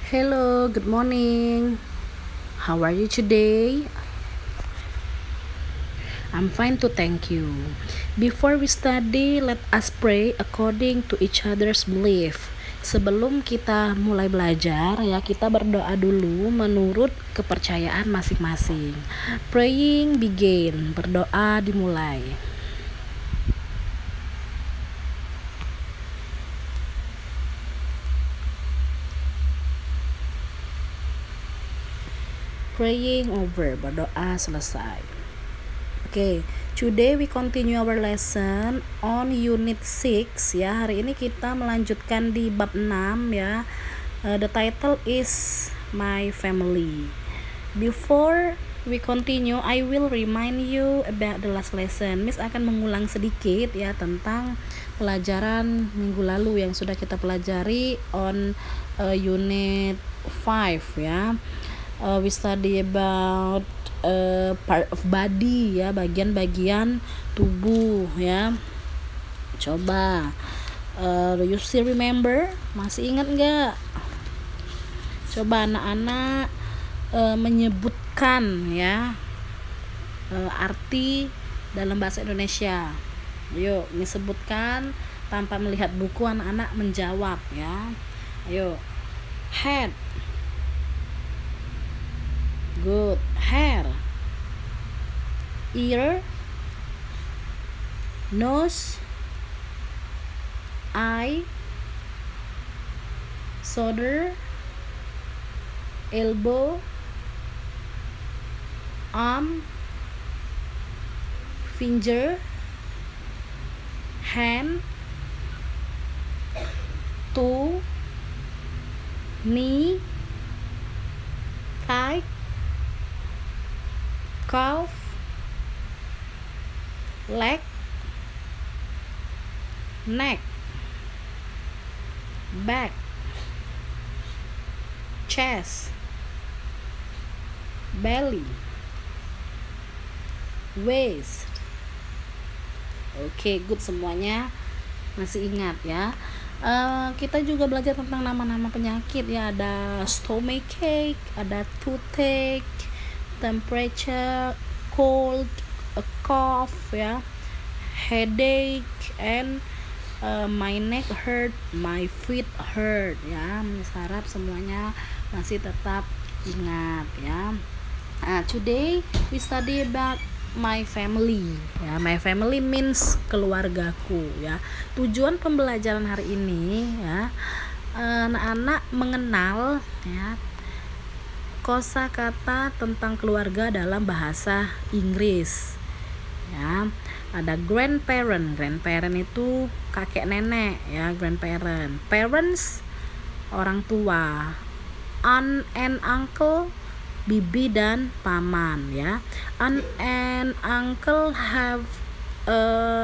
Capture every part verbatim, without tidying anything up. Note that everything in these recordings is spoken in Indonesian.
Hello, good morning. How are you today? I'm fine too, thank you. Before we study, let us pray according to each other's belief. Sebelum kita mulai belajar, ya kita berdoa dulu menurut kepercayaan masing-masing. Praying begin, berdoa dimulai. Praying over, berdoa selesai. Oke, okay, today we continue our lesson on unit six ya. Hari ini kita melanjutkan di bab enam ya. Uh, the title is My Family. Before we continue, I will remind you about the last lesson. Miss akan mengulang sedikit ya tentang pelajaran minggu lalu yang sudah kita pelajari on uh, unit five ya. Uh, we study about uh, part of body ya, bagian-bagian tubuh ya. Coba uh, do you still remember? Masih ingat nggak? Coba anak-anak uh, menyebutkan ya uh, arti dalam bahasa Indonesia. Ayo disebutkan tanpa melihat buku, anak-anak menjawab ya. Ayo. Head. Good. Hair, ear, nose, eye, shoulder, elbow, arm, finger, hand, toe, knee, thigh, calf, leg, neck, back, chest, belly, waist. Oke, okay, good, semuanya masih ingat ya. Uh, kita juga belajar tentang nama-nama penyakit ya. Ada stomachache, ada toothache, temperature, cold, a cough ya, headache, and uh, my neck hurt, my feet hurt ya. Miss harap semuanya masih tetap ingat ya. Nah, today we study about my family ya. My family means keluargaku ya. Tujuan pembelajaran hari ini ya, anak-anak mengenal ya kosakata tentang keluarga dalam bahasa Inggris ya. Ada grandparent, grandparent itu kakek nenek ya, grandparent. Parents, orang tua. Aunt and uncle, bibi dan paman ya. Aunt and uncle have a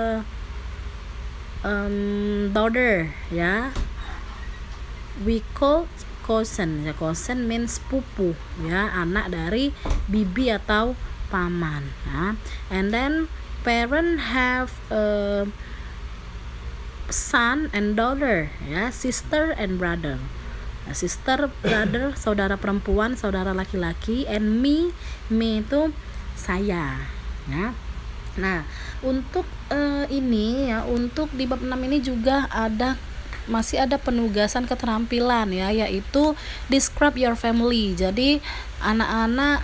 um, daughter ya. We call cousin ya. Cousin means pupu ya, anak dari bibi atau paman ya. And then parent have a son and daughter ya, sister and brother. Nah, sister, brother, saudara perempuan, saudara laki-laki. And me, me itu saya ya. Nah, untuk uh, ini ya, untuk di bab enam ini juga ada masih ada penugasan keterampilan ya, yaitu describe your family. Jadi anak-anak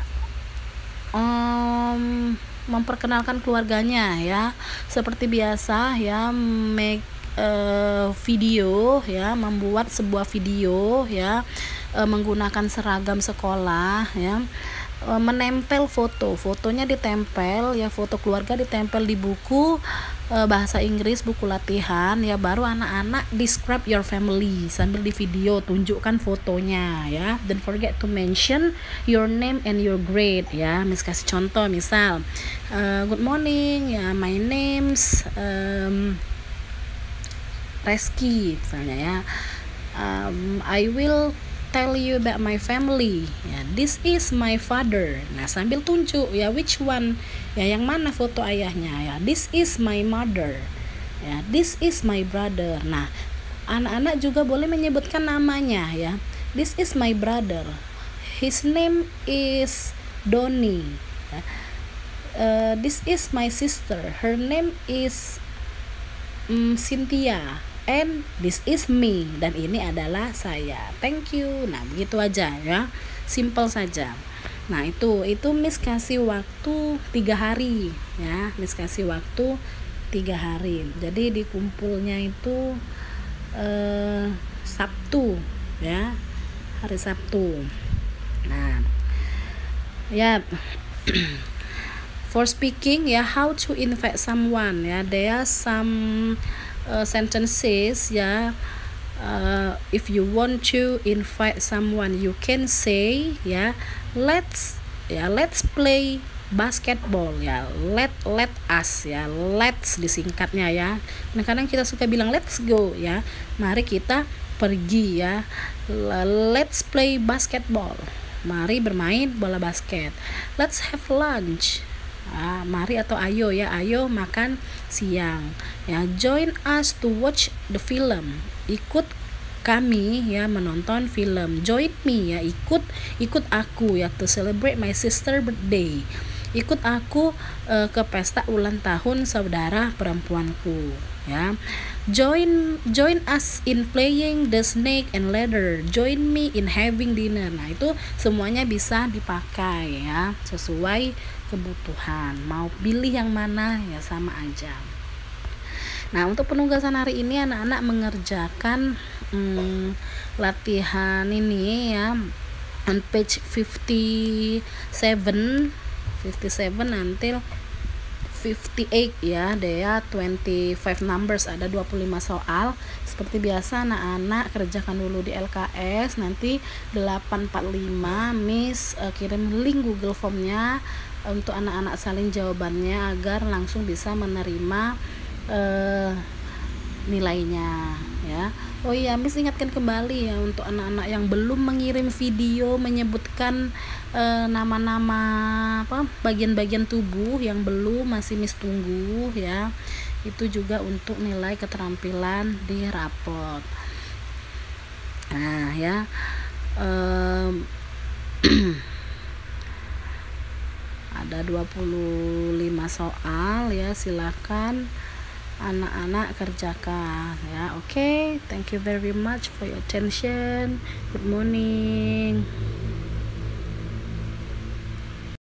um, memperkenalkan keluarganya ya, seperti biasa ya, make uh, video ya, membuat sebuah video ya, uh, menggunakan seragam sekolah ya, uh, menempel foto, fotonya ditempel ya, foto keluarga ditempel di buku bahasa Inggris, buku latihan ya. Baru anak-anak describe your family sambil di video tunjukkan fotonya ya. Don't forget to mention your name and your grade ya. Miss kasih contoh, misal uh, good morning ya, my name's um, Reski misalnya ya. um, I will tell you about my family ya. This is my father. Nah, sambil tunjuk ya, which one ya, yang mana foto ayahnya ya. This is my mother ya. This is my brother. Nah, anak-anak juga boleh menyebutkan namanya ya. This is my brother. His name is Donnie. Uh, this is my sister. Her name is um, Cynthia. And this is me. Dan ini adalah saya. Thank you. Nah, begitu aja ya. Simple saja. Nah, itu itu Miss kasih waktu tiga hari ya. Miss kasih waktu tiga hari. Jadi dikumpulnya itu eh, Sabtu ya. Hari Sabtu. Nah, ya. For speaking ya, how to invite someone ya, there are some uh, sentences ya. Uh, if you want to invite someone, you can say ya, let's ya let's play basketball ya, let let us ya, let's disingkatnya ya. Kadang-kadang kita suka bilang let's go ya, mari kita pergi ya, let's play basketball, mari bermain bola basket. Let's have lunch. Ah, mari atau ayo ya, ayo makan siang ya. Join us to watch the film. Ikut kami ya menonton film. Join me ya, ikut ikut aku ya, to celebrate my sister birthday. Ikut aku uh, ke pesta ulang tahun saudara perempuanku ya. Join join us in playing the snake and ladder. Join me in having dinner. Nah, itu semuanya bisa dipakai ya, sesuai kebutuhan. Mau pilih yang mana ya sama aja. Nah, untuk penugasan hari ini anak-anak mengerjakan hmm, latihan ini ya, on page fifty-seven until fifty-eight ya, dia twenty-five numbers, ada dua puluh lima soal. Seperti biasa anak-anak kerjakan dulu di L K S, nanti delapan empat puluh lima Miss uh, kirim link Google Formnya untuk anak-anak salin jawabannya agar langsung bisa menerima uh, nilainya ya. Oh iya, Miss ingatkan kembali ya untuk anak-anak yang belum mengirim video menyebutkan uh, nama-nama apa bagian-bagian tubuh yang belum, masih Miss tunggu ya. Itu juga untuk nilai keterampilan di raport. Nah ya, um, ada dua puluh lima soal ya, silakan anak-anak kerjakan ya. Oke, okay, thank you very much for your attention. Good morning.